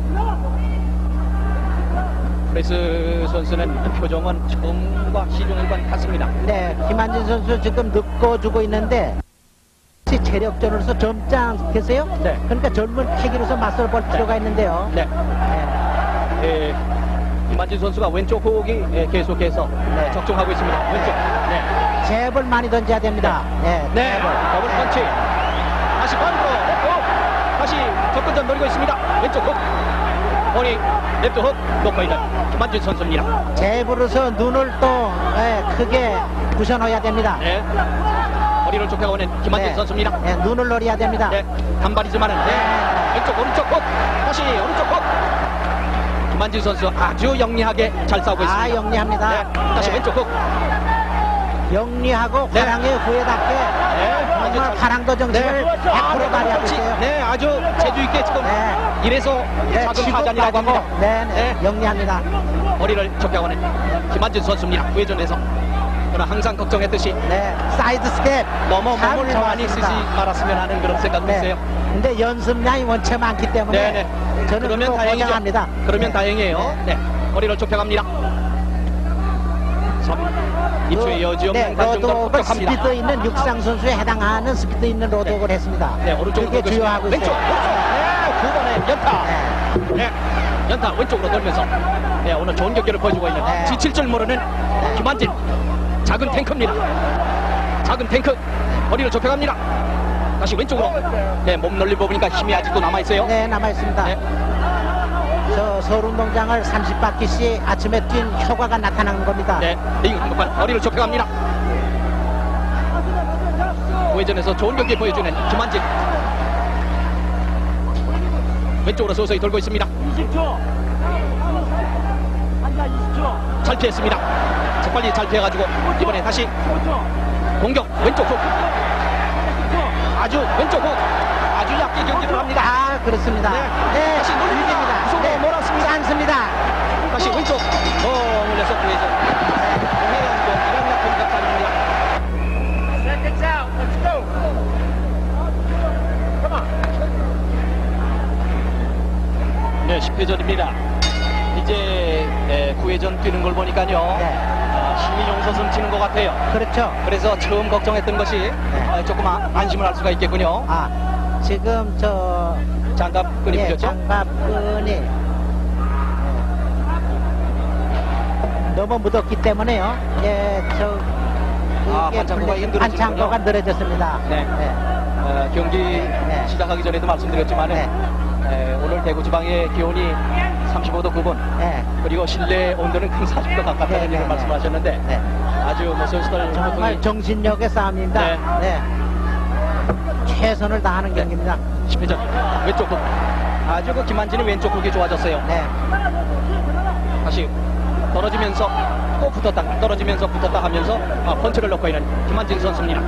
프레스 선수는 표정은 처음과 시종일관 같습니다. 네, 김한진 선수 지금 늦고 주고 있는데 아직 체력전으로서 젊지 않겠어요? 네. 그러니까 젊은 패기로서 맞서볼 필요가 있는데요. 네. 네. 김한진 선수가 왼쪽 호흡이 계속해서 네. 적중하고 있습니다. 왼쪽. 네. 잽을 많이 던져야 됩니다. 네. 네. 잽을. 더블 펀치. 다시 반으로. 다시 접근전 노리고 있습니다. 왼쪽 훅. 머리 랩트 훅 놓고 있는 김한진 선수입니다. 잽으로서 눈을 또 크게 부셔놓아야 됩니다. 네. 머리를 좁혀가 오는 김한진 네. 선수입니다. 네, 눈을 노려야 됩니다. 네. 단발이지만은 네. 왼쪽 오른쪽 훅. 다시 오른쪽 훅. 김한진 선수 아주 영리하게 잘 싸우고 있습니다. 아, 영리합니다. 네. 다시 네. 왼쪽 훅. 영리하고 네. 화랑의 후회답게 정말 화랑도 정신을 100% 발휘하고 있어요. 네, 아주 재주 있게 지금 네. 이래서 네, 작은 치고 타잔이라고 빠지고. 합니다. 네, 네. 영리합니다. 머리를 좁혀가는 김한진 선수입니다. 후회전에서. 그러나 항상 걱정했듯이 네, 사이드 스텝. 너무 참 몸을 많이 쓰지 좋았습니다. 말았으면 하는 그런 생각도 네. 있어요. 근데 연습량이 원체 많기 때문에 네, 네. 저는 그러면 또 다행이죠. 고생합니다. 그러면 네. 다행이에요. 네. 머리를 좁혀갑니다. 2초의 여지 없는 관중도 로드웍을 폭격합니다. 스피드 있는 육상 선수에 해당하는 스피드 있는 로드웍을 했습니다. 네, 오른쪽으로 그게 돌고 주요하고 있습니다. 있어요. 왼쪽. 네, 9번의 연타. 네. 네. 연타 왼쪽으로 돌면서 네, 오늘 좋은 경기를 보여주고 있는 네. 지칠 줄 모르는 김한진. 작은 탱크입니다. 작은 탱크. 머리를 좁혀갑니다. 다시 왼쪽으로. 네, 몸 놀리고 보니까 힘이 아직도 남아있어요. 네, 남아있습니다. 네. 저 서울운동장을 30바퀴씩 아침에 뛴 효과가 나타나는 겁니다. 네, 링 한번만 머리를 좁혀갑니다. 우회전에서 좋은 경기 보여주는 김한진. 왼쪽으로 서서히 돌고 있습니다. 20초. 한자 20초. 잘 피했습니다. 재빨리 잘 피해가지고 이번에 다시 5초. 공격 왼쪽 훅. 아주 왼쪽 훅. 아주 얕게 경기를 합니다. 아, 그렇습니다. 네. 다시 놀립니다. 무서워 몰았습니다. 않습니다. 다시 왼쪽. 올려서 우회전. 해안도 이런 약한 격차입니다. Seconds out. Let's go. Come on. 네, 10회전입니다. 이제 9회전 뛰는 걸 보니까요. 네. 힘이 용서슴 치는 것 같아요. 그렇죠. 그래서 처음 걱정했던 것이 조금 안심을 할 수가 있겠군요. 아, 지금 저 장갑끈이 풀렸죠? 장갑끈이 너무 묻었기 때문에요. 예, 저 아, 이게 반창고가 힘들어지는군요. 반창고가 늘어졌습니다. 네. 경기 네. 시작하기 전에도 말씀드렸지만 네. 오늘 대구지방의 기온이 35도 9분 네. 그리고 실내 온도는 큰 40도 가깝다는 네, 얘기를 네, 말씀하셨는데 네. 아주 뭐 선수들 정말 보통이 정신력의 싸움입니다. 네. 네. 최선을 다하는 경기입니다. 10회전 왼쪽 훅 아주 그 김한진이 왼쪽 훅이 좋아졌어요. 네. 다시 떨어지면서 또 붙었다 떨어지면서 붙었다 하면서 펀치를 넣고 있는 김한진 선수입니다.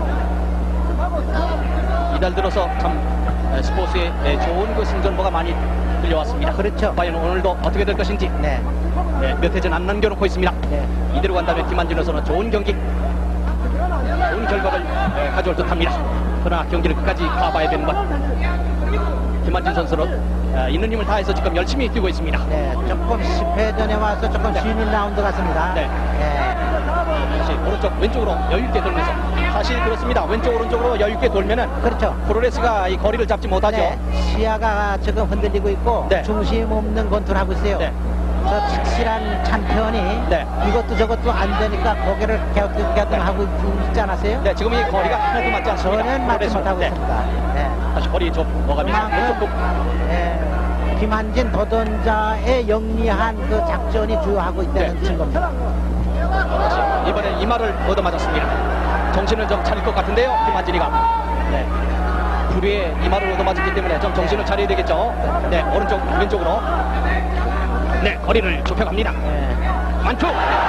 이달 들어서 참 스포츠에 좋은 그 승전보가 많이 들려왔습니다. 그렇죠. 과연 오늘도 어떻게 될 것인지 네. 몇 회전 안 남겨놓고 있습니다. 네. 이대로 간다면 김한진으로서는 좋은 경기 좋은 결과를 가져올 듯합니다. 그러나 경기를 끝까지 봐봐야 되는 것 김한진 선수는 있는 힘을 다해서 지금 열심히 뛰고 있습니다. 네. 조금 10회전에 와서 조금 쉬는 라운드 같습니다. 네. 다시 오른쪽 왼쪽으로 여유있게 돌면서 사실 그렇습니다. 왼쪽 오른쪽으로 여유있게 돌면은 그렇죠. 프로레스가 이 거리를 잡지 못하죠. 네. 시야가 지금 흔들리고 있고 네. 중심 없는 권투를 하고 있어요. 네. 저 착실한 챔피언이 네. 이것도 저것도 안 되니까 고개를 갸우뚱하고 있지 않았어요? 네, 지금 이 거리가 하나도 맞지 않습니다. 저는 맞지 프로레스. 못하고 네. 있습니다. 네. 다시 거리 좀 먹으면서 왼쪽 ục. 김한진 도전자의 영리한 그 작전이 주요하고 있다는 네. 증거입니다. 다시 이번엔 이마를 얻어맞았습니다. 정신을 좀 차릴 것 같은데요, 김한진이가. 네. 불의에 이마를 얻어맞았기 때문에 좀 정신을 차려야 되겠죠. 네, 오른쪽, 왼쪽으로. 네, 거리를 좁혀갑니다. 네. 완투!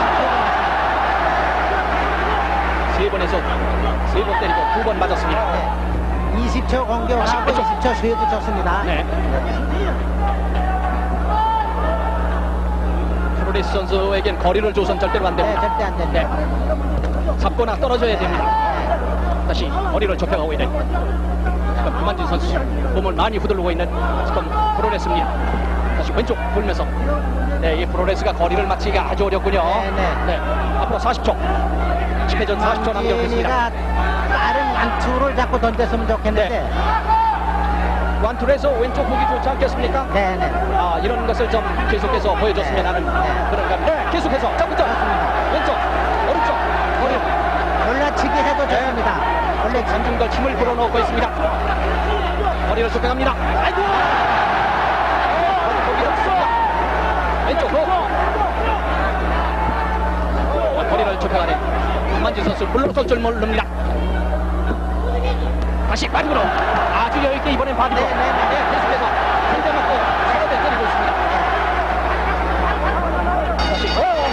세 번에서 세 번 때리고 2번 맞았습니다. 네. 20초 공격하고 왼쪽. 20초 수혜도 좋습니다. 네. 프로레스 선수에겐 거리를 줘선 절대로 안 네, 됩니다. 절대 안 됩니다. 네. 잡거나 떨어져야 됩니다. 다시 머리를 좁혀가고 있는 지금 김한진 선수 몸을 많이 후들고 있는 지금 프로레스입니다. 다시 왼쪽 돌면서 네, 이 프로레스가 거리를 맞추기가 아주 어렵군요. 네, 네. 앞으로 40초 10회전 40초 남겨놓겠습니다. 김한진이가 빠른 완투를 자꾸 던졌으면 좋겠는데. 완투를 해서 왼쪽 보기 좋지 않겠습니까? 네네. 아, 이런 것을 좀 계속해서 보여줬으면 하는 그런 감. 네, 계속해서 점부터 왼쪽, 오른쪽, 머리. 올라치기 해도 좋습니다. 원래 관중들 힘을 불어넣고 있습니다. 머리를 좁혀갑니다. 아이고! 거기 없습니다. 왼쪽 호. 머리를 좁혀가는 김만진 선수 물러설 줄 모릅니다. 다시 반으로 아주 여유있게 이번엔 반으로 계속해서 한대 맞고 서로 때리고 있습니다. 다시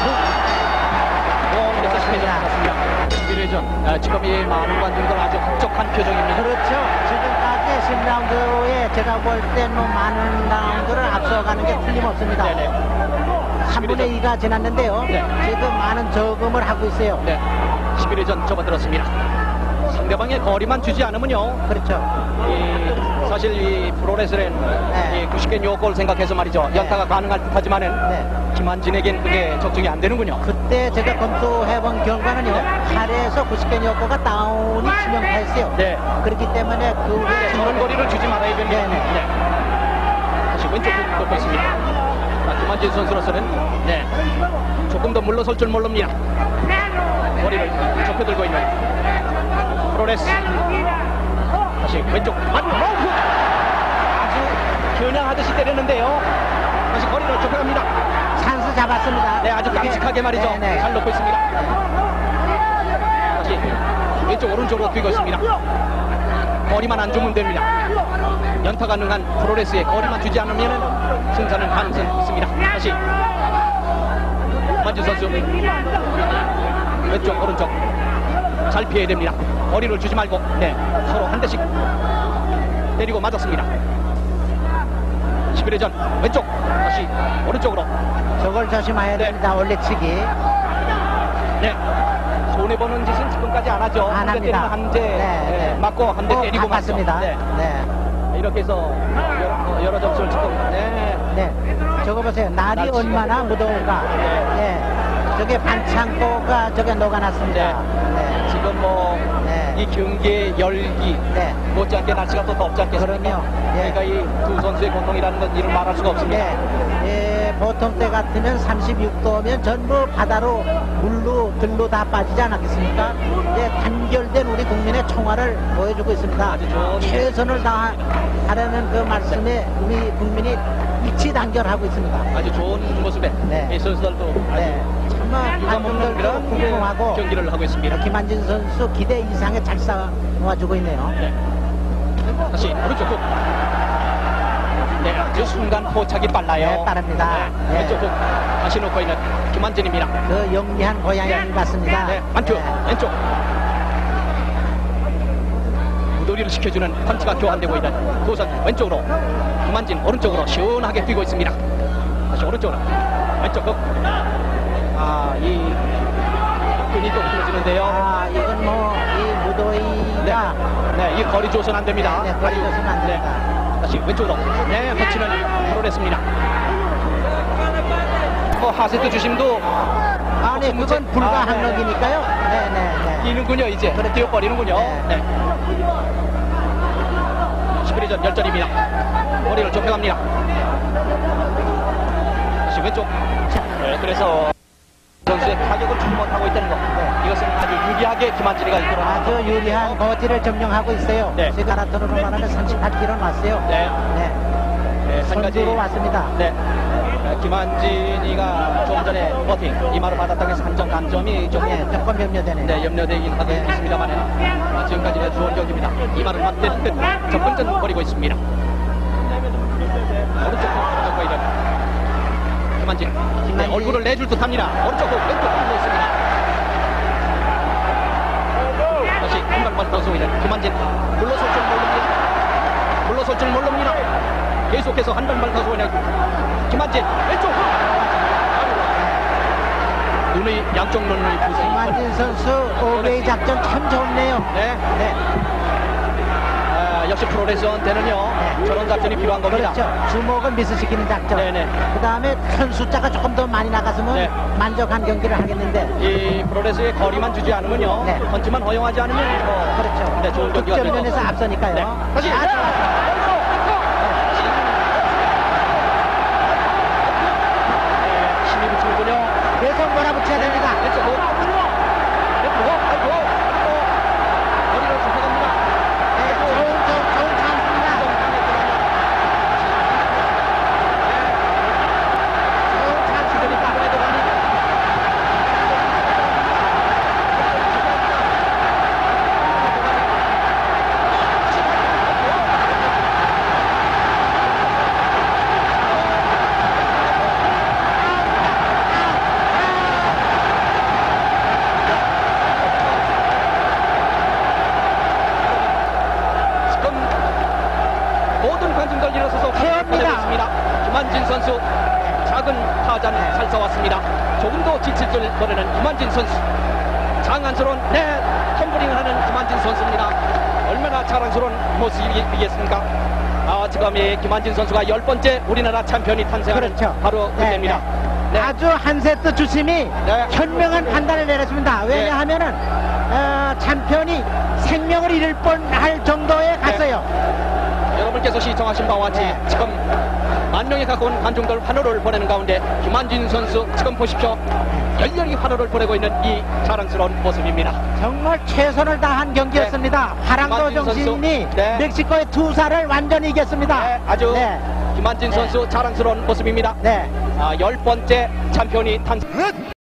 이렇게 10회전 나갔습니다. 11회전 지금 이 많은 관중들 아주 흡족한 표정입니다. 그렇죠. 지금까지 10라운드에 제가 볼 때 뭐 많은 라운드를 앞서가는 게 틀림없습니다. 네네. 3분의 2가 지났는데요. 네. 지금 많은 저금을 하고 있어요. 네, 11회전 접어들었습니다. 상대방의 거리만 주지 않으면요. 그렇죠. 사실 이 프로레슬은 네. 이 90개 요골 생각해서 말이죠. 연타가 가능할 듯하지만은 네. 김한진에겐 그게 적중이 안 되는군요. 그때 제가 검토해본 결과는요. 네. 8에서 90개 여고가 다운이 치명타였어요. 네. 그렇기 때문에 그 저런 거리를 주지 말아야 됩니다. 네네. 네. 다시 왼쪽 훅 돌고 있습니다. 자, 김한진 선수로서는 네, 조금 더 물러설 줄 모릅니다. 머리를 좁혀들고 있는 프로레스. 다시 왼쪽 아주 겨냥하듯이 때렸는데요. 다시 거리를 좁혀갑니다. 찬스 잡았습니다. 네, 아주 깜찍하게 말이죠. 네네. 잘 넣고 있습니다. 다시 왼쪽 오른쪽으로 뛰고 있습니다. 거리만 안 주면 됩니다. 연타 가능한 프로레스에 거리만 주지 않으면 승산은 가능성이 있습니다. 다시 만진 선수 왼쪽 오른쪽 잘 피해야 됩니다. 거리를 주지 말고 네, 서로 한 대씩 때리고 맞았습니다. 11회전 왼쪽 다시 오른쪽으로 저걸 조심해야 네. 됩니다. 올려치기. 네, 손해보는 짓은 지금까지 안 하죠. 안 한 대 때리면 합니다. 한 대 네. 맞고 한 대 때리고 맞죠. 맞습니다. 네. 네. 이렇게 해서 여러 점수를 지금 네. 네. 저거 보세요. 날이 날씨가 얼마나 무더운가. 네. 저게 반창고가 저게 녹아났습니다. 네. 지금 뭐 이 네. 경기의 열기 네. 못지않게 날씨가 또 덥지 않겠습니까? 그럼요. 예. 그러니까 이 두 선수의 고통이라는 건 이를 말할 수가 없습니다. 네. 예, 보통 때 같으면 36도면 전부 바다로 물로 들로 다 빠지지 않았겠습니까? 예, 단결된 우리 국민의 청화를 보여주고 있습니다. 아주 좋은 최선을 다하려는 그 말씀에 우리 국민이 일치 단결하고 있습니다. 아주 좋은 모습에 네. 이 선수들도 네. 정말 유감 없는 관중들도 그런 궁금하고 경기를 하고 있습니다. 김한진 선수 기대 이상의 잘 싸워주고 있네요. 네. 다시 오른쪽 훅. 네, 아주 순간 포착이 빨라요. 네, 빠릅니다. 네, 네. 왼쪽 훅 다시 놓고 있는 김한진입니다. 그 영리한 고양이 같습니다. 네, 반투 네. 왼쪽. 무도리를 시켜주는 펀치가 교환되고 있는 도선 왼쪽으로 김한진 오른쪽으로 시원하게 뛰고 있습니다. 다시 오른쪽으로 왼쪽 훅. 이 끈이 또 풀어지는데요. 이건 뭐 이 무도이가 네, 이 거리 줘선 안 됩니다. 네, 거리 줘선 안 됩니다. 다시 왼쪽으로. 네, 터치는 프로레스입니다. 하세트 주심도 아니 그건 불가항력이니까요. 네네네. 뛰는군요, 이제. 그렇죠. 뛰어버리는군요. 네. 11회전 열전입니다. 머리를 좁혀갑니다. 다시 왼쪽. 네, 그래서 선수의 타격을 주지 못하고 있다는 것. 이것은 아주 유리하게 김한진이가 이끌어 아주 유리한 거지를 점령하고 있어요. 네. 지금 마라톤으로 말하면 38km 왔어요. 네. 네. 네, 한 가지. 선두로 왔습니다. 네. 김한진이가 좀 전에 버팅 이마를 받았다고 해서 한정 감점이 좀 네, 조금 염려되네요. 네, 염려되긴 네. 하겠습니다만 지금까지는 좋은 경기입니다. 이마를 맞댄 듯 접근전 버리고 있습니다. 오른쪽 쪽 있는 김한진. 네, 얼굴을 내줄 듯합니다. 오른쪽 왼쪽 보고 있습니다. 다시 한발만 더 쏘이는 김한진. 물러설 줄 모릅니다. 물러설 줄 모릅니다. 계속해서 한 발만 더 쏘이는 김한진. 왼쪽. 눈의 양쪽 눈의 부상이. 김한진 선수 오베이 작전 참 좋네요. 네. 네. 역시 프로레슬러한테는요 네. 저런 작전이 필요한 겁니다. 그렇죠. 주먹을 미스시키는 작전. 네네. 그 다음에 큰 숫자가 조금 더 많이 나갔으면 네. 만족한 경기를 하겠는데. 이 프로레슬의 거리만 주지 않으면요 네. 펀치만 허용하지 않으면 뭐 그렇죠. 네, 좋은 경기가 되죠. 득점면에서 앞서니까요. 네. 다시. 아, 좋았어요. 힘이 붙이는군요. 계속 몰아붙여야 됩니다. 됐죠. 아이고. 머리를 잡아갑니다. 네, 좋은 찬스입니다. 좋은 찬스입니다. 지금 모든 관중들 일어서서 태웁니다. 보내고 있습니다. 김한진 선수 작은 타잔 살싸웠습니다. 조금도 지칠 줄 모르는 김한진 선수. 장안스러운 텀블링을 하는 김한진 선수입니다. 얼마나 자랑스러운 모습이겠습니까? 지금 이 김한진 선수가 10번째 우리나라 챔피언이 탄생하는 그렇죠. 바로 그때입니다. 네. 아주 한 세트 주심이 네. 현명한 판단을 내렸습니다. 왜냐하면은 챔피언이 생명을 잃을 뻔할 정도에 갔어요. 여러분께서 시청하신 바와 같이 네. 지금 만 명이 가까운 관중들 환호를 보내는 가운데 김한진 선수 지금 보십시오. 열렬히 환호를 보내고 있는 이 자랑스러운 모습입니다. 정말 최선을 다한 경기였습니다. 화랑도 김한진 선수. 정신이 네. 멕시코의 투사를 완전히 이겼습니다. 네, 아주 네. 김한진 선수 자랑스러운 모습입니다. 네. 10번째 챔피언이 탄생.